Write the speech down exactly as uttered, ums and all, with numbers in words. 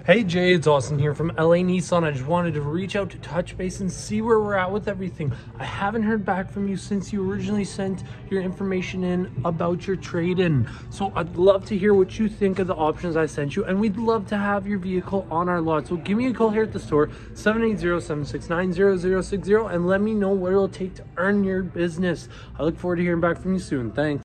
Hey Jay, it's Austin here from L A Nissan. I just wanted to reach out to touch base and see where we're at with everything. I haven't heard back from you since you originally sent your information in about your trade-in. So I'd love to hear what you think of the options I sent you, and we'd love to have your vehicle on our lot. So give me a call here at the store, seven eight zero, seven six nine, zero zero six zero, and let me know what it'll take to earn your business. I look forward to hearing back from you soon. Thanks.